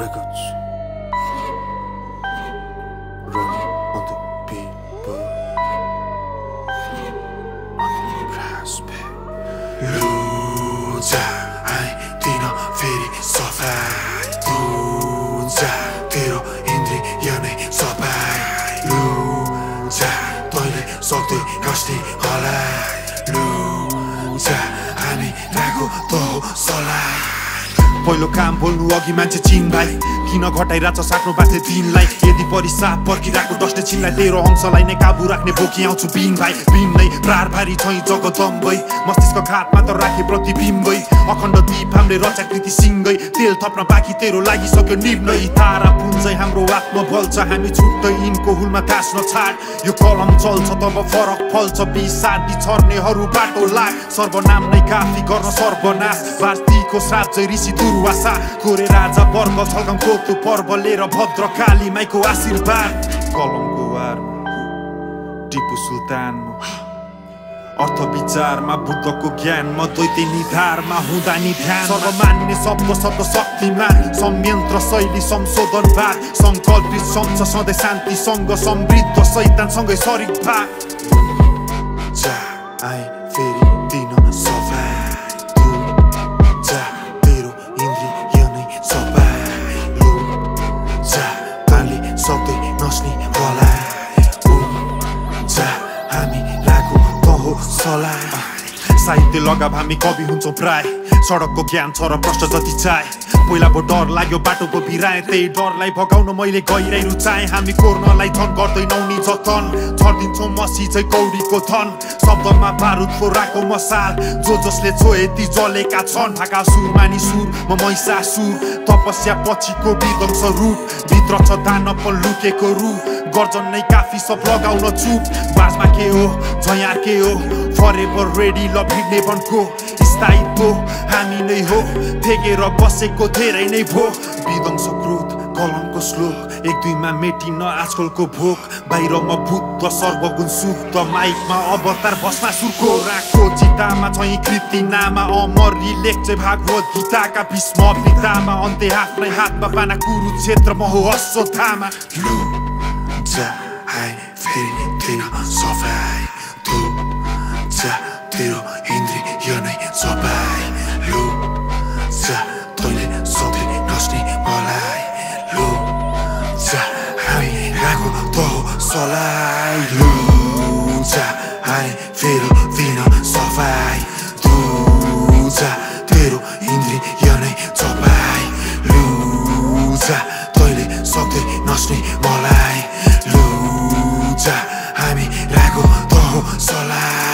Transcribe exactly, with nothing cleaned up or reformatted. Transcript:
Records. Running on the people. On the prospect. Luja, ai dino feri sofai. Luja, tero indri yane sopai. Luja, toile sokte kasti halai. Luja, हामी राको तो solai. पहिलो काम बोल्नु अघि मान्छे चिन भाइ किन घटाइराछ साट्नु बाटे दिनलाई यदि परिसाप पर्किराको डस्टे छिनलाई तेरो अंशलाई नै काबु राख्ने बोकी आउँछु बिन भाइ बिन नै प्रार भारी छै जगदम्बै मस्तिष्क घाटमा त राखे प्रतिबिम्बै अखण्ड दीप हामीले रचाकृति सिंगै तेल थप्न बाँकी तेरो लागिसक्यो निब्नै तारा पुञ्जै हाम्रो आत्मबल छ हामी छुट्टै यिनको हुलमा तास्न छाड यो कलम चल्छ तब फरक फल्छ बिसादी छर्नेहरू बाटो लाग सर्वनाम नै काफी गर्न सर्वनाश वास्तीको साथ चाहिँ ऋषि दुर्वासा कोरे राजा वर्ग छल्कम कोतो पर्व लिएर भद्रकाली माईको आशीर्वाद कलमको वारमा टिपु सुल्तानमा अर्थ विचारमा बुद्धको ज्ञानमा द्वैत निधारमा हुँदा नि ध्यान सर्वमानिने शब्द शब्द शक्तिमान संयन्त्र शैली संशोधनवाद संकल्पित संस सधैँ शान्तिसँग समृद्ध शैतानसँगै शरीक भाग जा आए फेरि दिन सफाइ सक्दै नस्ने मलाई जा हामी राखौ तहो सलाई साहित्य लगाव हामी कवि हुन्छौँ प्राय सडकको ज्ञान छ र प्रश्न जति चाहे पहिला पो डर लाग्यो बाटोको बिराए त्यही डरलाई भगाउन मैले गहिराई रुचाएँ हामी कोर्नलाई थन गर्दैनौ नि जतन छर्दिन्छौँ मसी चाहिँ कौडीको थन शब्दमा बारुद फोराको मसाल जो जसले छोए ती जलेका छन् ढाका सुरमा नि सुर म महिषासुर तपस्या पछिको विध्वंस रूप भित्र छ दानव लुकेको रु गर्जन नै काफी सब लगाउन चुप बाजमा के हो झयार के हो फरेभर रेडी ल भिड्ने बनको स्थायित्व हामी नै हो थेगेर बसेको धेरै नै भो विध्वंस क्रोध कलमको श्लोक एक दुईमा मेटिन आजकलको भोक बाहिरमा भूत सर्वगुण सुक्त माइकमा अवतार भस्मा सुरको राखो चितामा छै कृतिनामा अमरी लेख्छ भागवत गीताका भीष्म पितामा अन्त्य आफ्नै हातमा पाना कुरुक्षेत्र म हो अश्वत्थामा लु जा आए फेरि दिन सफाइ तु जा तेरो इन्द्रिय नै सबै लु जा तैँले सधैँ नस्ने मलाई लु जा हामी राखौ तहो सलाई लु जा आए फेरि दिन सफाइ तु जा तेरो इन्द्रिय नै सबै लु जा तैँले सधैँ नस्ने मलाई लु जा हामी राखौ तहो सलाई